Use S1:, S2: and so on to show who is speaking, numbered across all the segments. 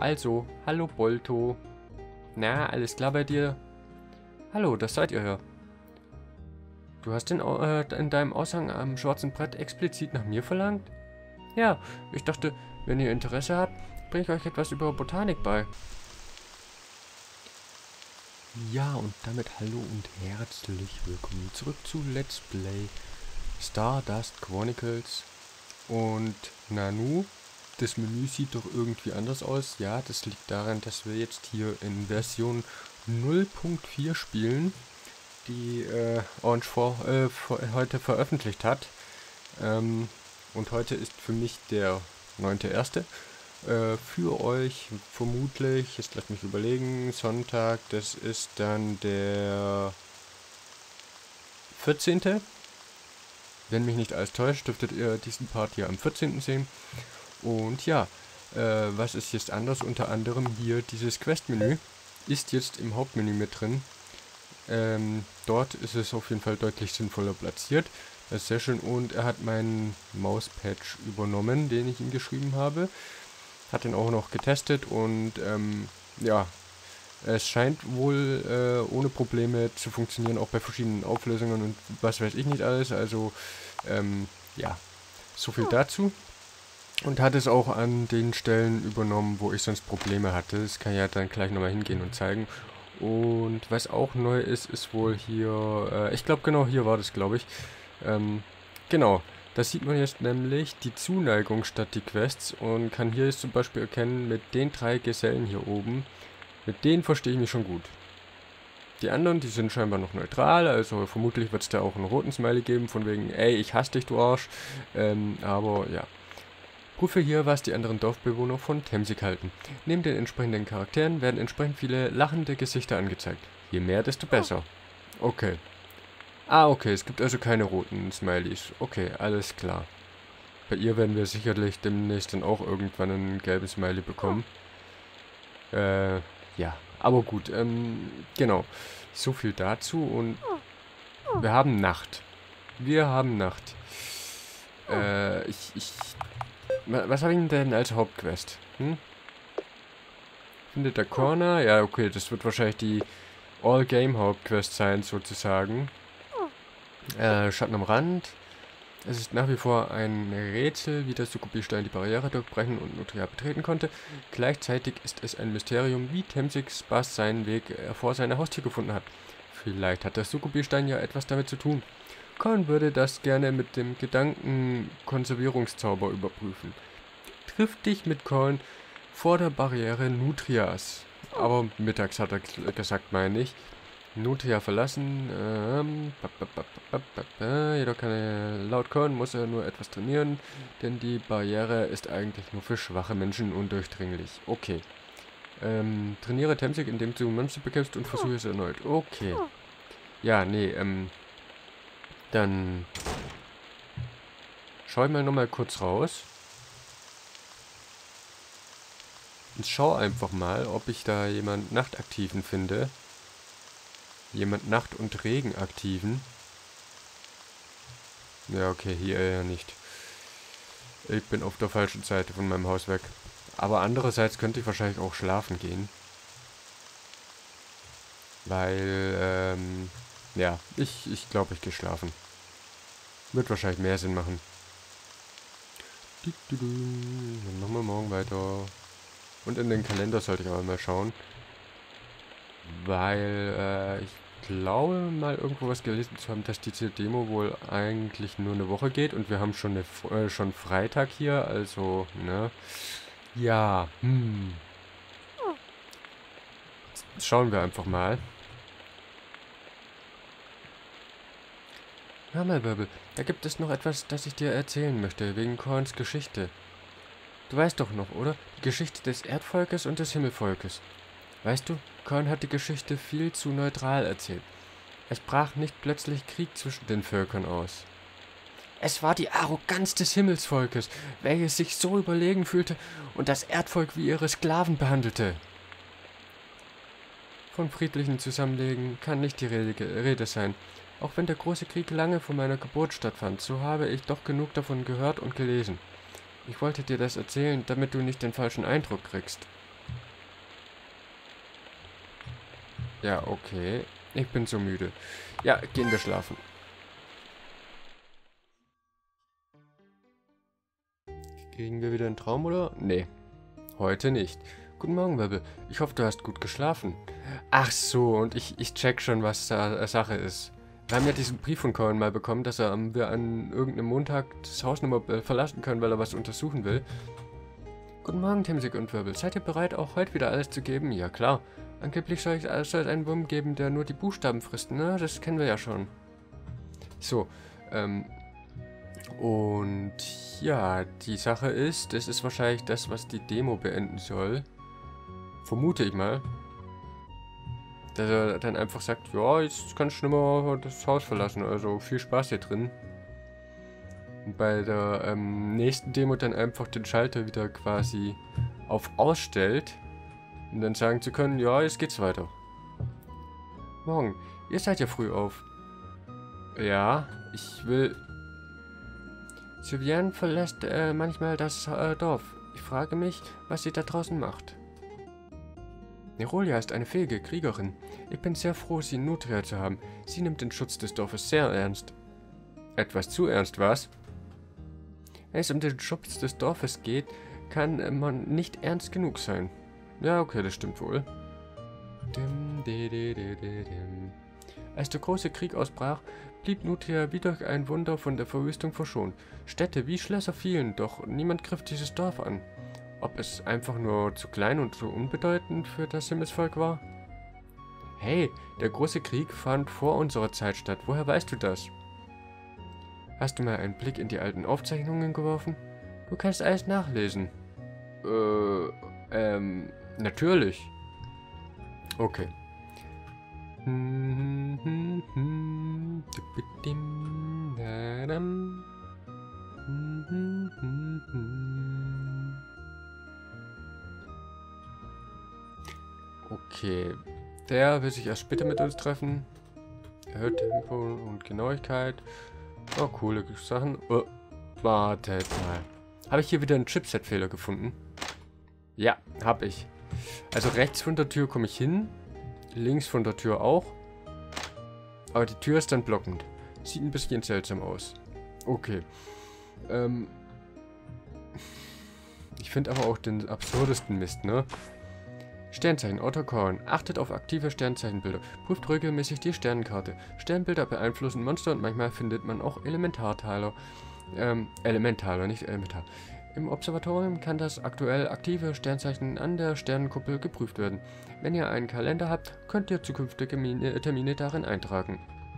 S1: Also, hallo Bolto. Na, alles klar bei dir? Hallo, das seid ihr ja. Du hast in deinem Aushang am schwarzen Brett explizit nach mir verlangt? Ja, ich dachte, wenn ihr Interesse habt, bringe ich euch etwas über Botanik bei. Ja, und damit hallo und herzlich willkommen zurück zu Let's Play Stardust Chronicles. Und Nanu, das Menü sieht doch irgendwie anders aus. Ja, das liegt daran, dass wir jetzt hier in Version 0.4 spielen, die Orange heute veröffentlicht hat. Und heute ist für mich der 9.1. Für euch vermutlich, jetzt lasst mich überlegen, Sonntag, das ist dann der 14. Wenn mich nicht alles täuscht, dürftet ihr diesen Part hier am 14. sehen. Und ja, was ist jetzt anders? Unter anderem hier dieses Quest-Menü ist jetzt im Hauptmenü mit drin. Dort ist es auf jeden Fall deutlich sinnvoller platziert. Das ist sehr schön. Und er hat meinen Mauspatch übernommen, den ich ihm geschrieben habe. Hat den auch noch getestet und ja, es scheint wohl ohne Probleme zu funktionieren, auch bei verschiedenen Auflösungen und was weiß ich nicht alles. Also, ja, so viel dazu. Und hat es auch an den Stellen übernommen, wo ich sonst Probleme hatte. Das kann ich ja dann gleich nochmal hingehen und zeigen. Und was auch neu ist, ist wohl hier, ich glaube genau hier war das, glaube ich. Genau, da sieht man jetzt nämlich die Zuneigung statt die Quests und kann hier jetzt zum Beispiel erkennen, mit den 3 Gesellen hier oben, mit denen verstehe ich mich schon gut. Die anderen, die sind scheinbar noch neutral, also vermutlich wird es da auch einen roten Smiley geben, von wegen, ey, ich hasse dich, du Arsch. Aber ja. Prüfe hier, was die anderen Dorfbewohner von Temsig halten. Neben den entsprechenden Charakteren werden entsprechend viele lachende Gesichter angezeigt. Je mehr, desto besser. Okay. Ah, okay, es gibt also keine roten Smileys. Okay, alles klar. Bei ihr werden wir sicherlich demnächst dann auch irgendwann einen gelben Smiley bekommen. Ja, aber gut, genau. So viel dazu und wir haben Nacht. Wir haben Nacht. Was habe ich denn als Hauptquest? Findet der Corner? Ja, okay, das wird wahrscheinlich die All-Game-Hauptquest sein, sozusagen. Schatten am Rand. Es ist nach wie vor ein Rätsel, wie der Sukubi-Stein die Barriere durchbrechen und Nutria betreten konnte. Gleichzeitig ist es ein Mysterium, wie Temsigs Bass seinen Weg vor seiner Haustür gefunden hat. Vielleicht hat der Sukubi-Stein ja etwas damit zu tun. Korn würde das gerne mit dem Gedankenkonservierungszauber überprüfen. Triff dich mit Korn vor der Barriere Nutrias. Aber mittags hat er gesagt, meine ich. Nutria verlassen. Jedoch kann er laut Korn, muss er nur etwas trainieren, denn die Barriere ist eigentlich nur für schwache Menschen undurchdringlich. Okay. Trainiere Temsig, indem du Monster bekämpfst und versuche es erneut. Okay. Ja, nee, dann schau ich mal nochmal kurz raus. Und schau einfach mal, ob ich da jemand Nachtaktiven finde. Jemand Nacht- und Regenaktiven. Ja, okay, hier ja nicht. Ich bin auf der falschen Seite von meinem Haus weg. Aber andererseits könnte ich wahrscheinlich auch schlafen gehen. Weil, ja, ich glaube, ich gehe schlafen. Wird wahrscheinlich mehr Sinn machen. Dann machen wir morgen weiter. Und in den Kalender sollte ich aber mal schauen. Weil, ich glaube mal irgendwo was gelesen zu haben, dass diese Demo wohl eigentlich nur eine Woche geht. Und wir haben schon schon Freitag hier, also, ne? Ja, Schauen wir einfach mal. Hör mal, Wirbel, da gibt es noch etwas, das ich dir erzählen möchte, wegen Korns Geschichte. Du weißt doch noch, oder? Die Geschichte des Erdvolkes und des Himmelvolkes. Weißt du, Korn hat die Geschichte viel zu neutral erzählt. Es brach nicht plötzlich Krieg zwischen den Völkern aus. Es war die Arroganz des Himmelsvolkes, welches sich so überlegen fühlte und das Erdvolk wie ihre Sklaven behandelte. Von friedlichen Zusammenleben kann nicht die Rede sein. Auch wenn der große Krieg lange vor meiner Geburt stattfand, so habe ich doch genug davon gehört und gelesen. Ich wollte dir das erzählen, damit du nicht den falschen Eindruck kriegst. Ja, okay. Ich bin so müde. Ja, gehen wir schlafen. Kriegen wir wieder einen Traum, oder? Nee, heute nicht. Guten Morgen, Wirbel. Ich hoffe, du hast gut geschlafen. Ach so, und ich check schon, was da Sache ist. Wir haben ja diesen Brief von Cohen mal bekommen, dass wir an irgendeinem Montag das Haus nochmal verlassen können, weil er was untersuchen will. Guten Morgen, Timsig und Wirbel. Seid ihr bereit, auch heute wieder alles zu geben? Ja, klar. Angeblich soll es einen Wurm geben, der nur die Buchstaben frisst, ne? Das kennen wir ja schon. So, und ja, die Sache ist, das ist wahrscheinlich das, was die Demo beenden soll. Vermute ich mal. Dass er dann einfach sagt, ja, jetzt kannst du nicht mehr das Haus verlassen, also viel Spaß hier drin. Und bei der nächsten Demo dann einfach den Schalter wieder quasi auf ausstellt. Und dann sagen zu können, ja, jetzt geht's weiter. Morgen, ihr seid ja früh auf. Ja, ich will... Sylviane verlässt manchmal das Dorf. Ich frage mich, was sie da draußen macht. Nerolia ist eine fähige Kriegerin. Ich bin sehr froh, sie in Nutria zu haben. Sie nimmt den Schutz des Dorfes sehr ernst. Etwas zu ernst, was? Wenn es um den Schutz des Dorfes geht, kann man nicht ernst genug sein. Ja, okay, das stimmt wohl. Als der große Krieg ausbrach, blieb Nutria wie durch ein Wunder von der Verwüstung verschont. Städte wie Schlösser fielen, doch niemand griff dieses Dorf an. Ob es einfach nur zu klein und zu unbedeutend für das Himmelsvolk war? Hey, der große Krieg fand vor unserer Zeit statt. Woher weißt du das? Hast du mal einen Blick in die alten Aufzeichnungen geworfen? Du kannst alles nachlesen. Natürlich. Okay. Okay. Der will sich erst später mit uns treffen. Erhöht Tempo und Genauigkeit. Oh, coole Sachen. Oh, wartet mal. Habe ich hier wieder einen Chipset-Fehler gefunden? Ja, habe ich. Also rechts von der Tür komme ich hin. Links von der Tür auch. Aber die Tür ist dann blockend. Sieht ein bisschen seltsam aus. Okay. Ich finde aber auch den absurdesten Mist, ne? Sternzeichen, Autokorn. Achtet auf aktive Sternzeichenbilder. Prüft regelmäßig die Sternenkarte. Sternbilder beeinflussen Monster und manchmal findet man auch Elementarteiler. Elementaler, nicht elementar. Im Observatorium kann das aktuell aktive Sternzeichen an der Sternenkuppel geprüft werden. Wenn ihr einen Kalender habt, könnt ihr zukünftige Termine darin eintragen.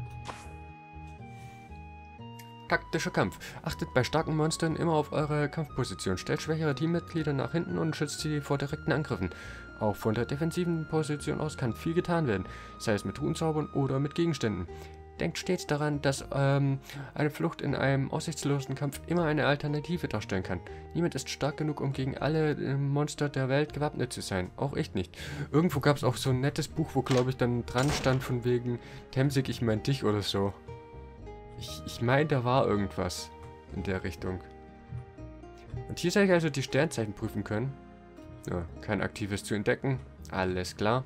S1: Taktischer Kampf. Achtet bei starken Monstern immer auf eure Kampfposition. Stellt schwächere Teammitglieder nach hinten und schützt sie vor direkten Angriffen. Auch von der defensiven Position aus kann viel getan werden, sei es mit Runenzaubern oder mit Gegenständen. Denkt stets daran, dass eine Flucht in einem aussichtslosen Kampf immer eine Alternative darstellen kann. Niemand ist stark genug, um gegen alle Monster der Welt gewappnet zu sein. Auch ich nicht. Irgendwo gab es auch so ein nettes Buch, wo, glaube ich, dann dran stand von wegen Temsig, ich mein dich oder so. Ich meine, da war irgendwas in der Richtung. Und hier soll ich also die Sternzeichen prüfen können. Ja, kein aktives zu entdecken. Alles klar.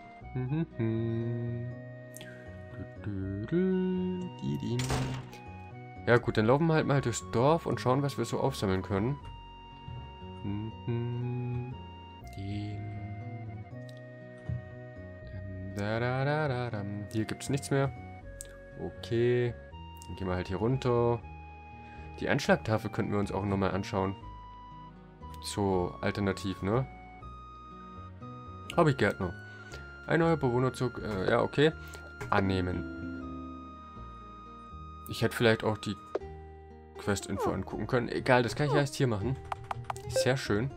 S1: Ja gut, dann laufen wir halt mal durchs Dorf und schauen, was wir so aufsammeln können. Hier gibt es nichts mehr. Okay. Dann gehen wir halt hier runter. Die Einschlagtafel könnten wir uns auch nochmal anschauen. So, alternativ, ne? Hobbygärtner. Ein neuer Bewohnerzug. Ja, okay. Annehmen. Ich hätte vielleicht auch die Quest-Info angucken können. Egal, das kann ich erst hier machen. Sehr schön.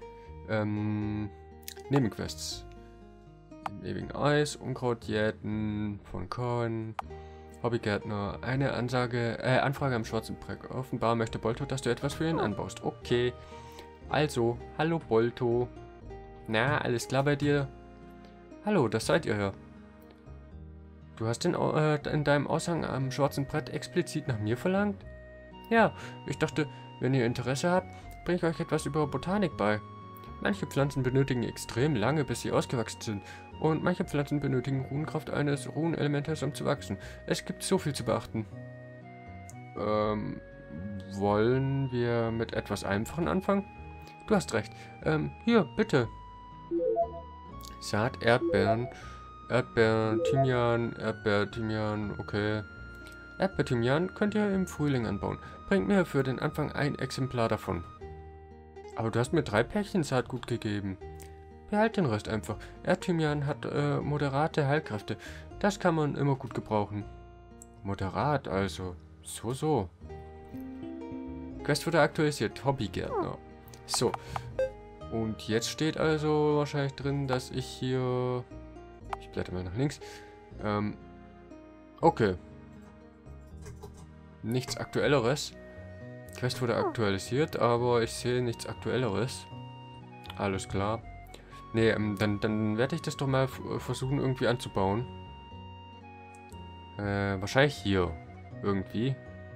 S1: Nebenquests. Im ewigen Eis, Unkraut jäten, von Korn, Hobbygärtner, eine Anfrage am Schwarzen Breck. Offenbar möchte Bolto, dass du etwas für ihn anbaust. Okay. Also, hallo Bolto. Na, alles klar bei dir? Hallo, das seid ihr ja. Du hast in deinem Aushang am Schwarzen Brett explizit nach mir verlangt? Ja, ich dachte, wenn ihr Interesse habt, bringe ich euch etwas über Botanik bei. Manche Pflanzen benötigen extrem lange, bis sie ausgewachsen sind. Und manche Pflanzen benötigen Runenkraft eines Runenelementals, um zu wachsen. Es gibt so viel zu beachten. Wollen wir mit etwas Einfachen anfangen? Du hast recht. Hier, bitte. Saat, Erdbeeren, Thymian, Thymian, okay. Thymian könnt ihr im Frühling anbauen. Bringt mir für den Anfang ein Exemplar davon. Aber du hast mir 3 Päckchen Saatgut gegeben. Behalt den Rest einfach. Thymian hat moderate Heilkräfte. Das kann man immer gut gebrauchen. Moderat also. So. Quest wurde aktualisiert. Hobbygärtner. So. Und jetzt steht also wahrscheinlich drin, dass ich hier... Ich blätter mal nach links. Okay. Nichts Aktuelleres. Quest wurde aktualisiert, aber ich sehe nichts Aktuelleres. Alles klar. Nee, dann werde ich das doch mal versuchen irgendwie anzubauen. Wahrscheinlich hier. Irgendwie.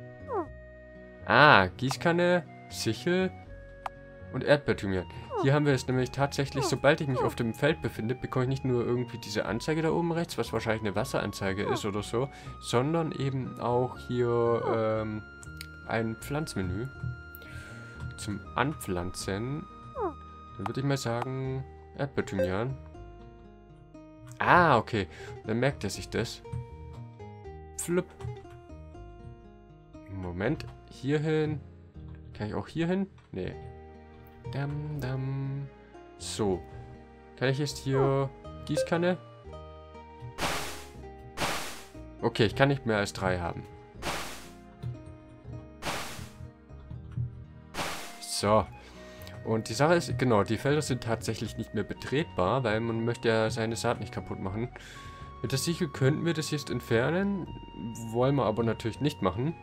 S1: Ah, Gießkanne, Sichel und Erdbeerthymian. Hier haben wir es nämlich tatsächlich, sobald ich mich auf dem Feld befinde, bekomme ich nicht nur irgendwie diese Anzeige da oben rechts, was wahrscheinlich eine Wasseranzeige ist oder so, sondern eben auch hier ein Pflanzmenü zum Anpflanzen. Dann würde ich mal sagen, Erdbeerthymian. Ah, okay. Dann merkt er sich das. Flupp. Moment. Hierhin. Kann ich auch hierhin? Nee. So. Kann ich jetzt hier Gießkanne? Okay, ich kann nicht mehr als 3 haben. So. Und die Sache ist, genau, die Felder sind tatsächlich nicht mehr betretbar, weil man möchte ja seine Saat nicht kaputt machen. Mit der Sichel könnten wir das jetzt entfernen. Wollen wir aber natürlich nicht machen.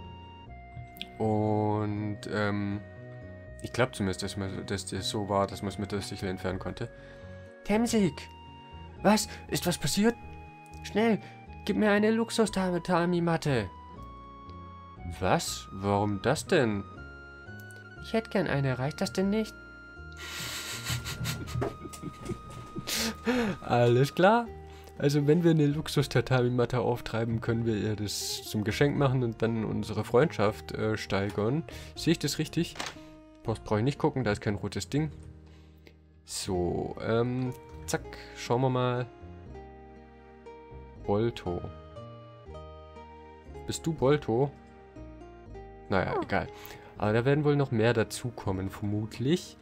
S1: Und, ich glaube zumindest, dass das so war, dass man es mit der Sichel entfernen konnte. Temsig! Was? Ist was passiert? Schnell! Gib mir eine Luxus-Tatami-Matte! Was? Warum das denn? Ich hätte gern eine. Reicht das denn nicht? Alles klar. Also wenn wir eine Luxus-Tatami-Matte auftreiben, können wir ihr das zum Geschenk machen und dann unsere Freundschaft steigern. Sehe ich das richtig? Post brauche ich nicht gucken, da ist kein rotes Ding. So, zack, schauen wir mal. Bolto. Bist du Bolto? Naja, egal. Aber da werden wohl noch mehr dazukommen, vermutlich.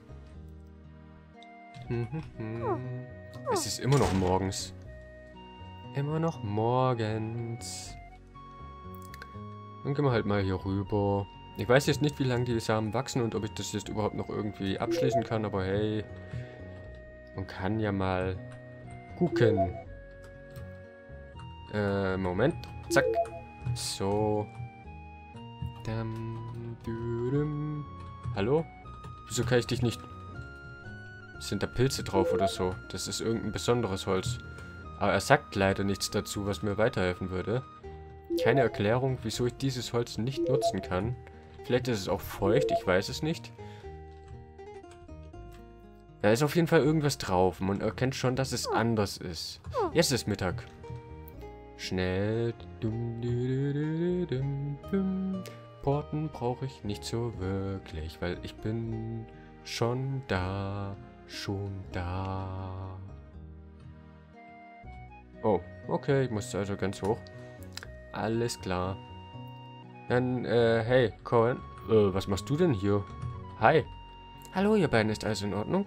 S1: Es ist immer noch morgens. Immer noch morgens. Dann gehen wir halt mal hier rüber. Ich weiß jetzt nicht, wie lange die Samen wachsen und ob ich das jetzt überhaupt noch irgendwie abschließen kann, aber hey, man kann ja mal gucken. Moment. Zack. So. Hallo? Wieso kann ich dich nicht... Sind da Pilze drauf oder so? Das ist irgendein besonderes Holz. Aber er sagt leider nichts dazu, was mir weiterhelfen würde. Keine Erklärung, wieso ich dieses Holz nicht nutzen kann. Vielleicht ist es auch feucht, ich weiß es nicht. Da ist auf jeden Fall irgendwas drauf. Man erkennt schon, dass es anders ist. Jetzt ist Mittag. Schnell. Porten brauche ich nicht so wirklich, weil ich bin schon da. Oh, okay, ich muss also ganz hoch. Alles klar. Dann, hey, Cohen. Was machst du denn hier? Hi. Hallo, ihr beiden, ist alles in Ordnung?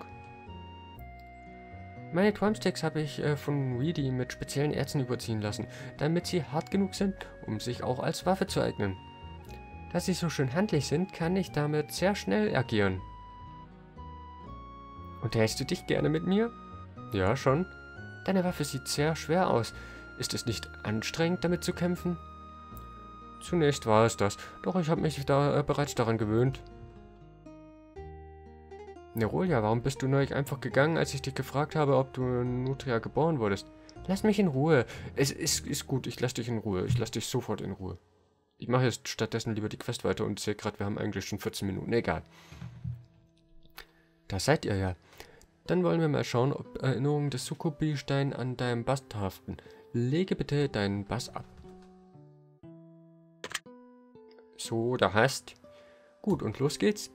S1: Meine Drumsticks habe ich von Weedy mit speziellen Erzen überziehen lassen, damit sie hart genug sind, um sich auch als Waffe zu eignen. Da sie so schön handlich sind, kann ich damit sehr schnell agieren. Unterhältst du dich gerne mit mir? Ja, schon. Deine Waffe sieht sehr schwer aus. Ist es nicht anstrengend, damit zu kämpfen? Zunächst war es das, doch ich habe mich bereits daran gewöhnt. Nerolia, warum bist du neulich einfach gegangen, als ich dich gefragt habe, ob du in Nutria geboren wurdest? Lass mich in Ruhe. Es ist gut, ich lass dich in Ruhe. Ich lass dich sofort in Ruhe. Ich mache jetzt stattdessen lieber die Quest weiter und sehe gerade, wir haben eigentlich schon 14 Minuten. Egal. Da seid ihr ja. Dann wollen wir mal schauen, ob Erinnerungen des Sukubi-Steins an deinem Bass haften. Lege bitte deinen Bass ab. So, da hast. Gut, und los geht's.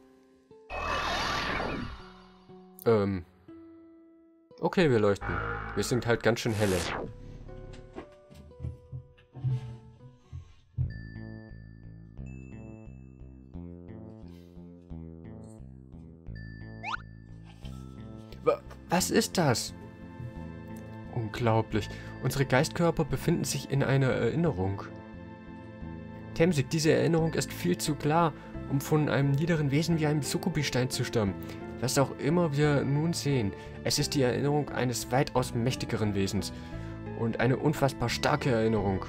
S1: Okay, wir leuchten. Wir sind halt ganz schön helle. Was ist das? Unglaublich. Unsere Geistkörper befinden sich in einer Erinnerung. Temsik, diese Erinnerung ist viel zu klar, um von einem niederen Wesen wie einem Sukubi-Stein zu stammen. Was auch immer wir nun sehen, es ist die Erinnerung eines weitaus mächtigeren Wesens. Und eine unfassbar starke Erinnerung.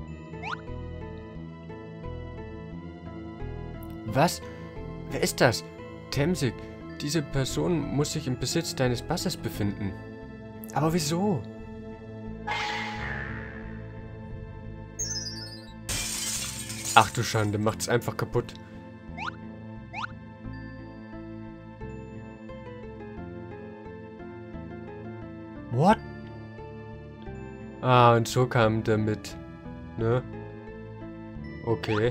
S1: Was? Wer ist das? Temsik, diese Person muss sich im Besitz deines Basses befinden. Aber wieso? Ach du Schande, macht's einfach kaputt. What? Ah, und so kam der mit. Ne? Okay.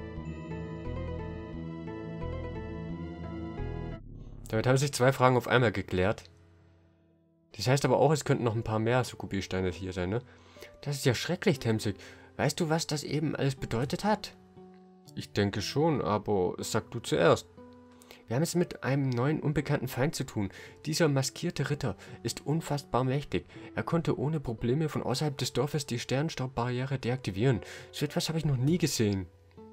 S1: Damit haben sich 2 Fragen auf einmal geklärt. Das heißt aber auch, es könnten noch ein paar mehr Sukubi-Steine hier sein, ne? Das ist ja schrecklich, Temsik. Weißt du, was das eben alles bedeutet hat? Ich denke schon, aber sag du zuerst. Wir haben es mit einem neuen, unbekannten Feind zu tun. Dieser maskierte Ritter ist unfassbar mächtig. Er konnte ohne Probleme von außerhalb des Dorfes die Sternstaubbarriere deaktivieren. So etwas habe ich noch nie gesehen.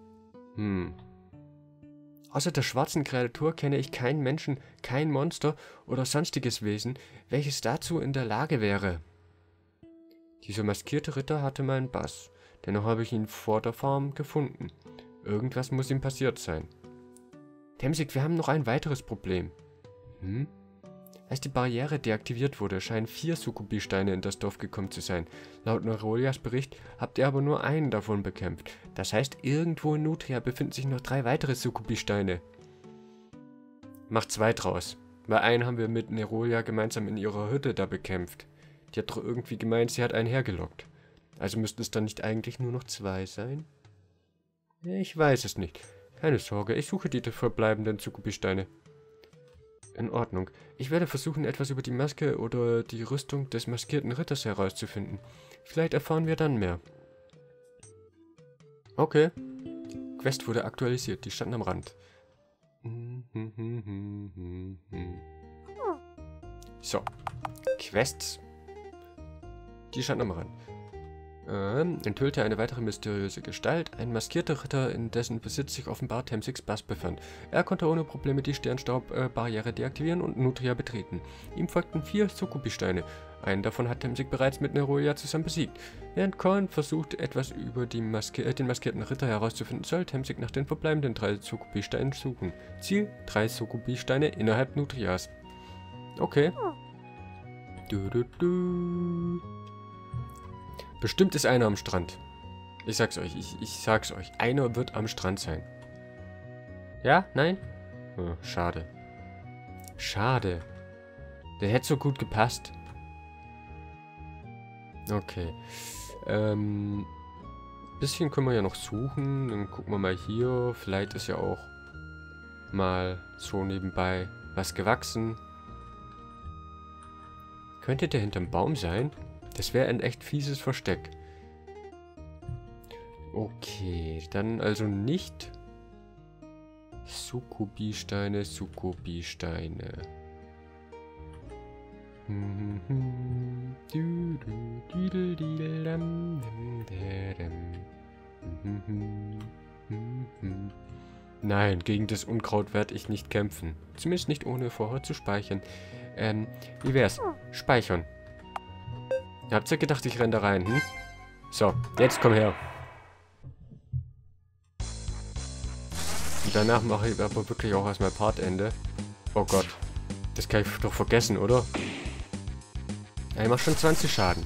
S1: Außer der schwarzen Kreatur kenne ich keinen Menschen, kein Monster oder sonstiges Wesen, welches dazu in der Lage wäre. Dieser maskierte Ritter hatte meinen Bass. Dennoch habe ich ihn vor der Farm gefunden. Irgendwas muss ihm passiert sein. Temsik, wir haben noch ein weiteres Problem. Als die Barriere deaktiviert wurde, scheinen 4 Sukubi-Steine in das Dorf gekommen zu sein. Laut Nerolias Bericht habt ihr aber nur einen davon bekämpft. Das heißt, irgendwo in Nutria befinden sich noch 3 weitere Sukubi-Steine. Macht 2 draus. Weil einen haben wir mit Nerolia gemeinsam in ihrer Hütte da bekämpft. Die hat doch irgendwie gemeint, sie hat einen hergelockt. Also müssten es dann nicht eigentlich nur noch 2 sein? Ich weiß es nicht. Keine Sorge, ich suche die verbleibenden Sukubi-Steine. In Ordnung. Ich werde versuchen, etwas über die Maske oder die Rüstung des maskierten Ritters herauszufinden. Vielleicht erfahren wir dann mehr. Okay. Quest wurde aktualisiert. Die standen am Rand. So. Quests. Die standen am Rand. Enthüllte eine weitere mysteriöse Gestalt, ein maskierter Ritter, in dessen Besitz sich offenbar Temsiks Bass befand. Er konnte ohne Probleme die Sternstaubbarriere deaktivieren und Nutria betreten. Ihm folgten 4 Sukubi-Steine. Einen davon hat Temsik bereits mit Nerolia zusammen besiegt. Während Korn versucht, etwas über den maskierten Ritter herauszufinden, soll Temsik nach den verbleibenden 3 Sukubi-Steinen suchen. Ziel: 3 Sukubi-Steine innerhalb Nutrias. Okay. Bestimmt ist einer am Strand. Ich sag's euch, ich sag's euch. Einer wird am Strand sein. Ja? Nein? Oh, schade. Schade. Der hätte so gut gepasst. Okay. Bisschen können wir ja noch suchen. Dann gucken wir mal hier. Vielleicht ist ja auch mal so nebenbei was gewachsen. Könnte der hinterm Baum sein? Das wäre ein echt fieses Versteck. Okay, dann also nicht Sukubi-Steine, Sukubi-Steine. Nein, gegen das Unkraut werde ich nicht kämpfen. Zumindest nicht ohne vorher zu speichern. Wie wär's? Speichern. Habt ihr gedacht, ich renne da rein, So, jetzt komm her. Und danach mache ich aber wirklich auch erstmal Partende. Oh Gott. Das kann ich doch vergessen, oder? Ja, ich mach schon 20 Schaden.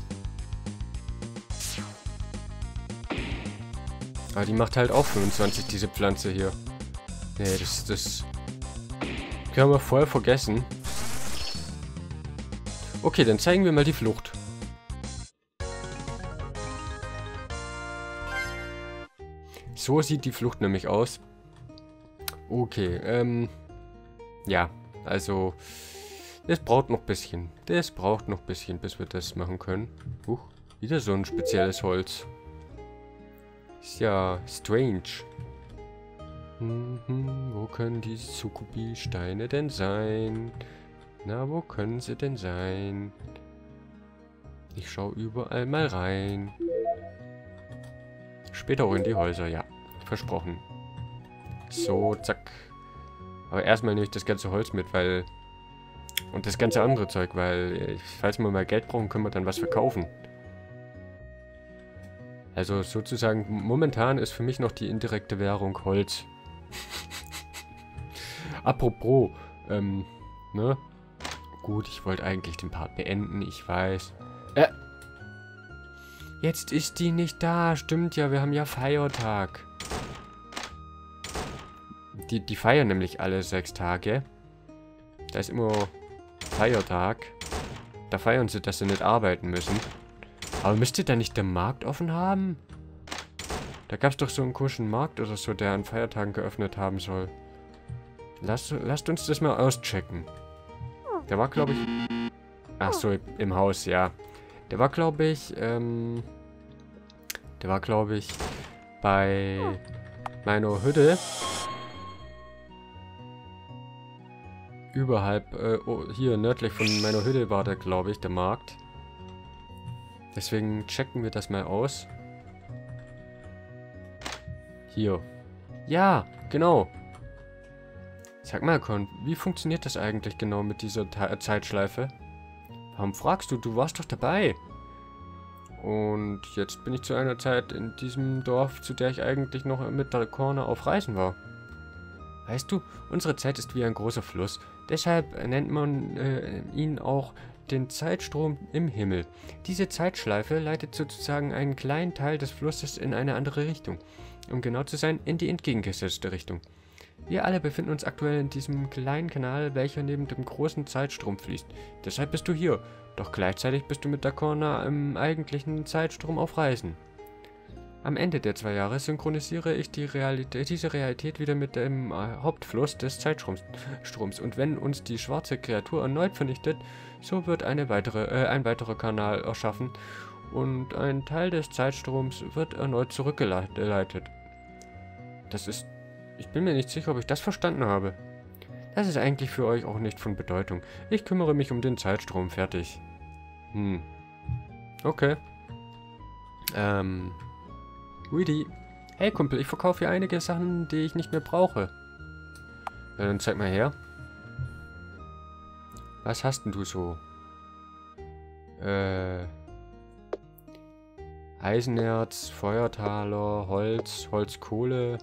S1: Aber die macht halt auch 25, diese Pflanze hier. Nee, das können wir voll vergessen. Okay, dann zeigen wir mal die Flucht. So sieht die Flucht nämlich aus. Okay, ja, also, das braucht noch ein bisschen. Das braucht noch ein bisschen, bis wir das machen können. Wieder so ein spezielles Holz. Ist ja strange. Wo können die Sukubi-Steine denn sein? Na, wo können sie denn sein? Ich schaue überall mal rein. Später auch in die Häuser, ja. Versprochen. So, zack. Aber erstmal nehme ich das ganze Holz mit, weil... Und das ganze andere Zeug, weil... Falls wir mal Geld brauchen, können wir dann was verkaufen. Also sozusagen, momentan ist für mich noch die indirekte Währung Holz. Apropos, ne? Gut, ich wollte eigentlich den Part beenden, ich weiß. Jetzt ist die nicht da, stimmt ja, wir haben ja Feiertag. Die feiern nämlich alle 6 Tage. Da ist immer Feiertag. Da feiern sie, dass sie nicht arbeiten müssen. Aber müsste da nicht der Markt offen haben? Da gab es doch so einen komischen Markt oder so, der an Feiertagen geöffnet haben soll. Lasst uns das mal auschecken. Der war, glaube ich... Ach so, im Haus, ja. Der war, glaube ich, bei meiner Hütte. Überhalb, hier nördlich von meiner Hütte war der, glaube ich, der Markt. Deswegen checken wir das mal aus. Hier. Ja, genau. Sag mal, Con, wie funktioniert das eigentlich genau mit dieser Zeitschleife? Warum fragst du? Du warst doch dabei. Und jetzt bin ich zu einer Zeit in diesem Dorf, zu der ich eigentlich noch mit der Corner auf Reisen war. Weißt du, unsere Zeit ist wie ein großer Fluss. Deshalb nennt man ihn auch den Zeitstrom im Himmel. Diese Zeitschleife leitet sozusagen einen kleinen Teil des Flusses in eine andere Richtung. Um genau zu sein, in die entgegengesetzte Richtung. Wir alle befinden uns aktuell in diesem kleinen Kanal, welcher neben dem großen Zeitstrom fließt. Deshalb bist du hier. Doch gleichzeitig bist du mit der Corner im eigentlichen Zeitstrom auf Reisen. Am Ende der 2 Jahre synchronisiere ich diese Realität wieder mit dem Hauptfluss des Zeitstroms. Und wenn uns die schwarze Kreatur erneut vernichtet, so wird ein weiterer Kanal erschaffen und ein Teil des Zeitstroms wird erneut zurückgeleitet. Das ist... Ich bin mir nicht sicher, ob ich das verstanden habe. Das ist eigentlich für euch auch nicht von Bedeutung. Ich kümmere mich um den Zeitstrom. Fertig. Okay. Weedy. Hey Kumpel, ich verkaufe hier einige Sachen, die ich nicht mehr brauche. Ja, dann zeig mal her. Was hast denn du so? Eisenerz, Feuertaler, Holz, Holzkohle.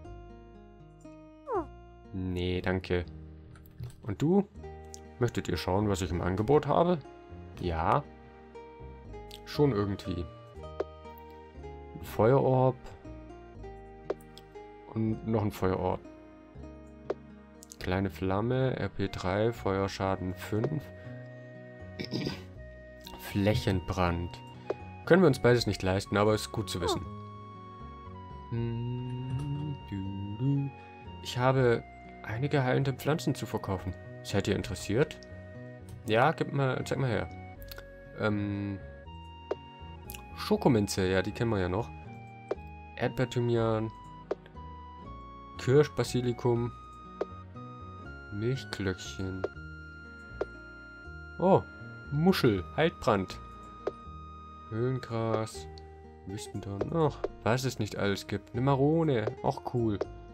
S1: Nee, danke. Und du? Möchtet ihr schauen, was ich im Angebot habe? Ja. Schon irgendwie. Feuerorb. Und noch ein Feuerorb. Kleine Flamme, RP3, Feuerschaden 5. Flächenbrand. Können wir uns beides nicht leisten, aber ist gut zu wissen. Ich habe einige heilende Pflanzen zu verkaufen. Seid ihr interessiert? Ja, zeig mal her. Schokominze, ja, die kennen wir ja noch. Erdbeerthymian. Kirschbasilikum. Milchglöckchen. Oh, Muschel, Heilbrand. Höhlengras. Wüstendorn. Ach, was es nicht alles gibt. Eine Marone, auch cool.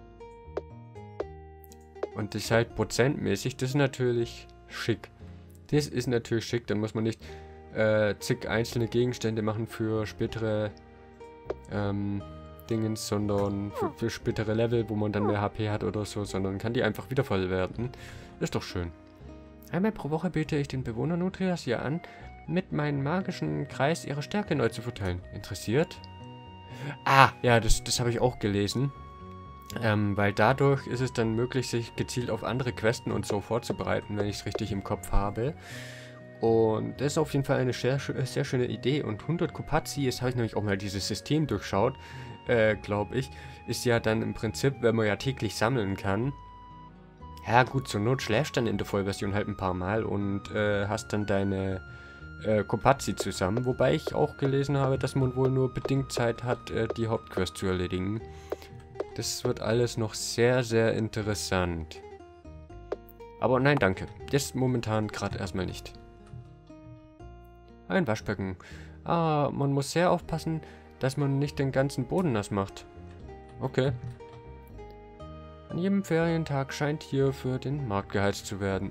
S1: Und das ist halt prozentmäßig, das ist natürlich schick. Das ist natürlich schick, dann muss man nicht zig einzelne Gegenstände machen für spätere Dingens, sondern für spätere Level, wo man dann mehr HP hat oder so, sondern kann die einfach wieder voll werden. Ist doch schön. Einmal pro Woche biete ich den Bewohnern Nutrias hier an, mit meinem magischen Kreis ihre Stärke neu zu verteilen. Interessiert? Ah, ja, das habe ich auch gelesen. Weil dadurch ist es dann möglich, sich gezielt auf andere Questen und so vorzubereiten, wenn ich es richtig im Kopf habe. Und das ist auf jeden Fall eine sehr schöne Idee. Und 100 Kopazi, jetzt habe ich nämlich auch mal dieses System durchschaut, glaube ich, ist ja dann im Prinzip, wenn man ja täglich sammeln kann. Ja gut, zur Not schläfst dann in der Vollversion halt ein paar Mal und hast dann deine Kopazi zusammen. Wobei ich auch gelesen habe, dass man wohl nur bedingt Zeit hat, die Hauptquest zu erledigen. Das wird alles noch sehr, sehr interessant. Aber nein, danke. Jetzt momentan gerade erstmal nicht. Ein Waschbecken. Ah, man muss sehr aufpassen, dass man nicht den ganzen Boden nass macht. Okay. An jedem Ferientag scheint hier für den Markt geheizt zu werden.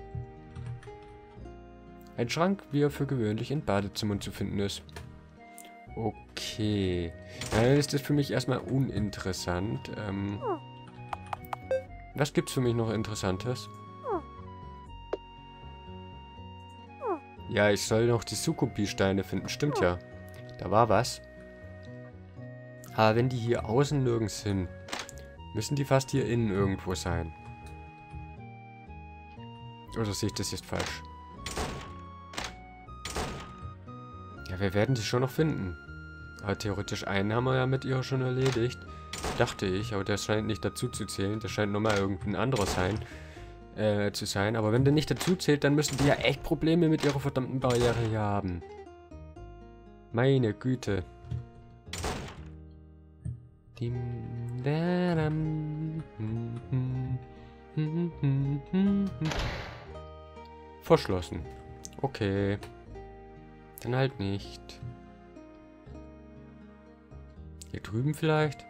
S1: Ein Schrank, wie er für gewöhnlich in Badezimmern zu finden ist. Okay. Ja, dann ist das für mich erstmal uninteressant. Was gibt's für mich noch Interessantes? Ja, ich soll noch die Sukubi-Steine finden. Stimmt ja. Da war was. Aber wenn die hier außen nirgends sind, müssen die fast hier innen irgendwo sein. Oder sehe ich das jetzt falsch? Ja, wir werden sie schon noch finden. Aber theoretisch einen haben wir ja mit ihr schon erledigt. Dachte ich, aber der scheint nicht dazu zu zählen. Der scheint nochmal irgendein anderer zu sein. Aber wenn der nicht dazu zählt, dann müssen die ja echt Probleme mit ihrer verdammten Barriere hier haben. Meine Güte. Verschlossen. Okay. Dann halt nicht. Hier drüben vielleicht?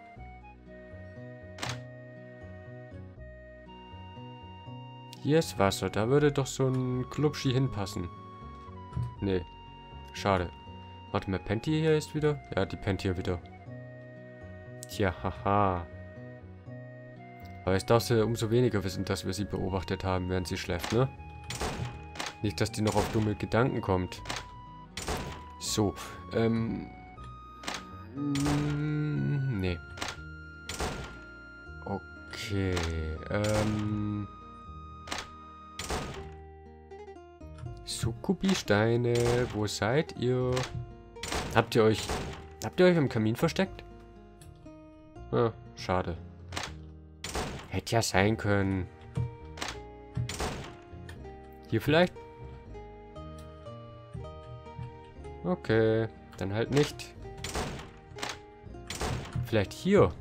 S1: Hier ist Wasser. Da würde doch so ein Klubschi hinpassen. Nee. Schade. Warte mal, pennt die hier jetzt wieder? Ja, die pennt hier wieder. Tja, haha. Aber jetzt darf sie umso weniger wissen, dass wir sie beobachtet haben, während sie schläft, ne? Nicht, dass die noch auf dumme Gedanken kommt. So, nee. Okay, Sukubi-Steine, wo seid ihr? Habt ihr euch im Kamin versteckt? Ah, schade. Hätte ja sein können. Hier vielleicht? Okay, dann halt nicht. Vielleicht hier.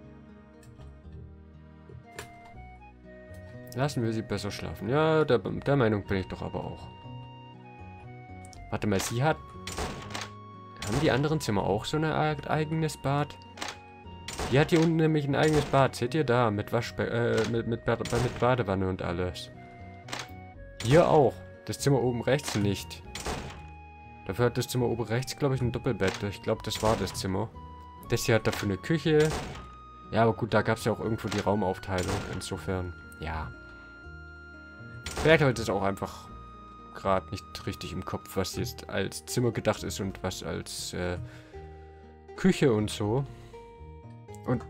S1: Lassen wir sie besser schlafen. Ja, der Meinung bin ich doch aber auch. Warte mal, sie hat... Haben die anderen Zimmer auch so ein eigenes Bad? Die hat hier unten nämlich ein eigenes Bad. Seht ihr da? Mit mit Badewanne und alles. Hier auch. Das Zimmer oben rechts nicht. Dafür hat das Zimmer oben rechts, glaube ich, ein Doppelbett. Ich glaube, das war das Zimmer. Das hier hat dafür eine Küche. Ja, aber gut, da gab es ja auch irgendwo die Raumaufteilung. Insofern, ja. Vielleicht heute ist auch einfach gerade nicht richtig im Kopf, was jetzt als Zimmer gedacht ist und was als Küche und so. Und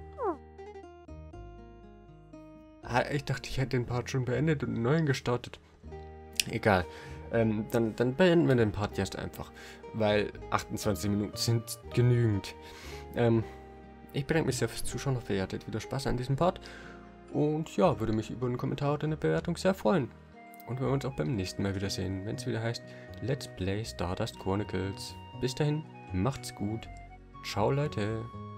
S1: ich dachte, ich hätte den Part schon beendet und einen neuen gestartet. Egal. Dann beenden wir den Part jetzt einfach. Weil 28 Minuten sind genügend. Ich bedanke mich sehr fürs Zuschauen. Hoffe, ihr hattet wieder Spaß an diesem Part. Und ja, würde mich über einen Kommentar oder eine Bewertung sehr freuen. Und wir uns auch beim nächsten Mal wiedersehen, wenn es wieder heißt Let's Play Stardust Chronicles. Bis dahin, macht's gut. Ciao, Leute.